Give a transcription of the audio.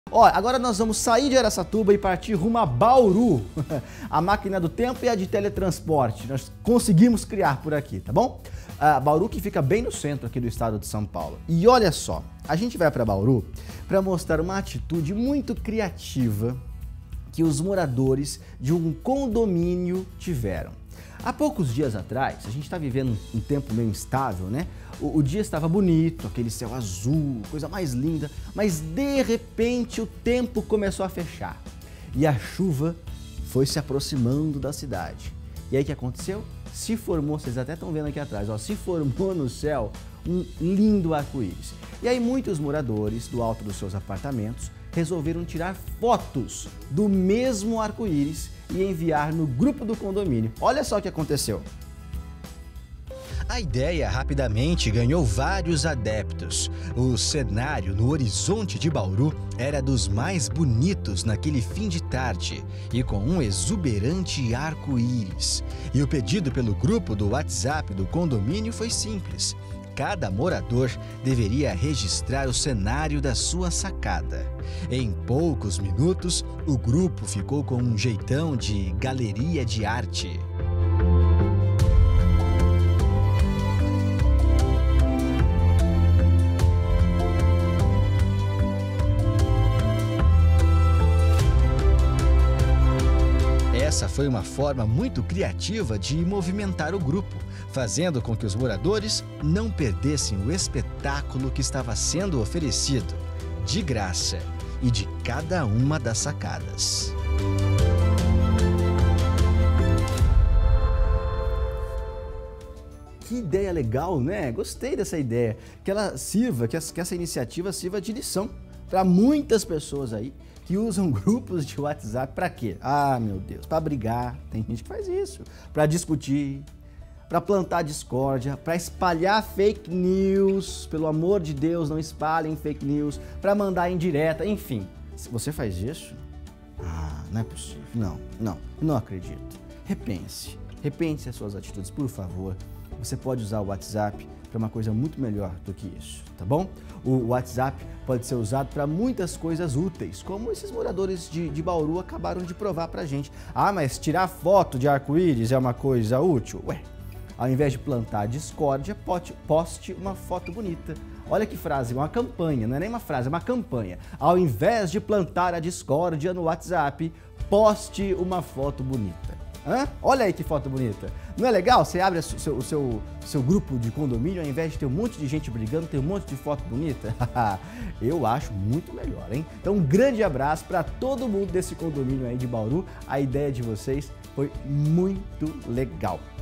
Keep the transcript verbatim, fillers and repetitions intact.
Ó, agora nós vamos sair de Araçatuba e partir rumo a Bauru. A máquina do tempo e a de teletransporte. Nós conseguimos criar por aqui, tá bom? Uh, Bauru que fica bem no centro aqui do estado de São Paulo. E olha só, a gente vai para Bauru para mostrar uma atitude muito criativa que os moradores de um condomínio tiveram. Há poucos dias atrás, a gente está vivendo um tempo meio instável, né? O, o dia estava bonito, aquele céu azul, coisa mais linda, mas de repente o tempo começou a fechar e a chuva foi se aproximando da cidade. E aí o que aconteceu? Se formou, vocês até estão vendo aqui atrás, ó, se formou no céu um lindo arco-íris. E aí muitos moradores do alto dos seus apartamentos resolveram tirar fotos do mesmo arco-íris e enviar no grupo do condomínio. Olha só o que aconteceu. A ideia rapidamente ganhou vários adeptos. O cenário no horizonte de Bauru era dos mais bonitos naquele fim de tarde e com um exuberante arco-íris. E o pedido pelo grupo do WhatsApp do condomínio foi simples. Cada morador deveria registrar o cenário da sua sacada. Em poucos minutos, o grupo ficou com um jeitão de galeria de arte. Essa foi uma forma muito criativa de movimentar o grupo, fazendo com que os moradores não perdessem o espetáculo que estava sendo oferecido, de graça e de cada uma das sacadas. Que ideia legal, né? Gostei dessa ideia. Que ela sirva, que essa iniciativa sirva de lição para muitas pessoas aí que usam grupos de WhatsApp para quê? Ah, meu Deus, para brigar, tem gente que faz isso, para discutir, para plantar discórdia, para espalhar fake news, pelo amor de Deus, não espalhem fake news, para mandar indireta, enfim. Se você faz isso, ah, não é possível, não, não, não acredito. Repense, repense as suas atitudes, por favor. Você pode usar o WhatsApp para uma coisa muito melhor do que isso, tá bom? O WhatsApp pode ser usado para muitas coisas úteis, como esses moradores de, de Bauru acabaram de provar pra gente. Ah, mas tirar foto de arco-íris é uma coisa útil? Ué, ao invés de plantar discórdia, poste uma foto bonita. Olha que frase, uma campanha, não é nem uma frase, é uma campanha. Ao invés de plantar a discórdia no WhatsApp, poste uma foto bonita. Hã? Olha aí que foto bonita. Não é legal? Você abre o seu, o seu, seu grupo de condomínio, ao invés de ter um monte de gente brigando, tem um monte de foto bonita? Eu acho muito melhor, hein? Então um grande abraço para todo mundo desse condomínio aí de Bauru. A ideia de vocês foi muito legal.